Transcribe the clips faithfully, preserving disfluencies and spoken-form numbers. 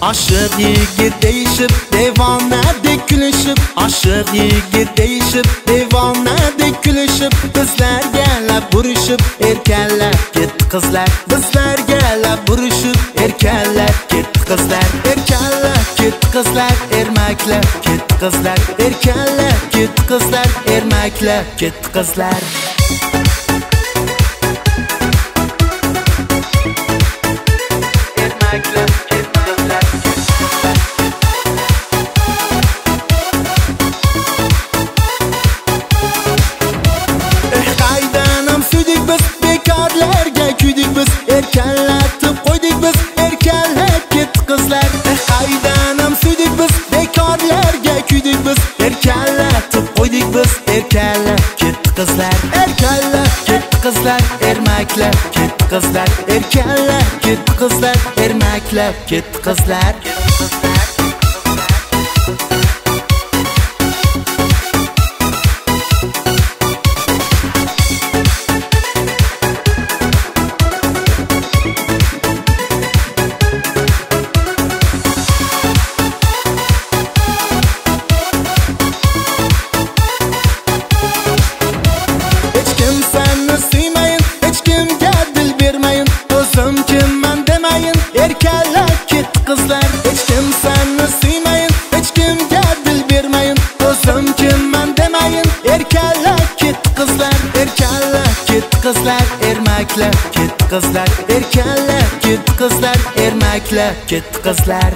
Aşık yigit değişip devanedek gülüşüp, aşık yigit değişip devanedek gülüşüp, bizler gelip buruşup erkenler gitti kızlar, bizler gelip buruşup erkenler gitti kızlar, erkenler gitti kızlar, ermekler gitti kızlar, erkenler gitti kızlar, ermekler gitti kızlar. Erkenletip koyduk biz, erkenlet gitti kızlar. Haydanam suydik biz, bekarlarga kuydik biz. Erkenletip koyduk biz, erkenlet gitti kızlar. Erkenlet gitti kızlar, ermekler gitti kızlar. Erkenlet gitti kızlar, ermekler gitti kızlar. Erkenlet gitti kızlar, hiç kimseni suymayın, hiç kimge dil vermeyin. Özüm kimmen demeyin, erkenlet gitti kızlar. Erkenlet gitti kızlar, ermekler gitti kızlar. Erkenlet gitti kızlar, ermekler gitti kızlar.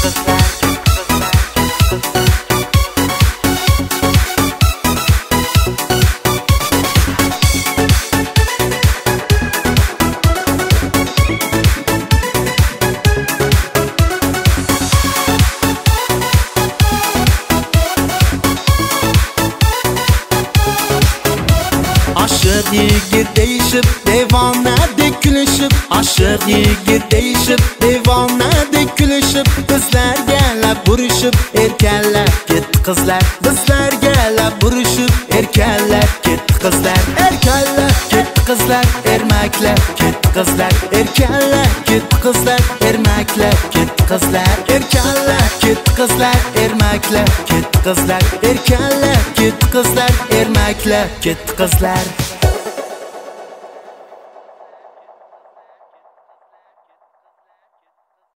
Aşık yigit değişip devanedek gülüşüp, aşık yigit değişip devanedek gülüşüp, bizler gelip buruşup erkenler gitti kızlar, bizler gelip buruşup erkenler gitti kızlar. Erkenlet gitti kızlar, ermekler gitti kızlar. Erkenlet gitti kızlar, ermekler gitti kızlar. Erkenlet gitti kızlar, ermekler gitti kızlar. Erkenlet gitti kızlar, ermekler gitti kızlar.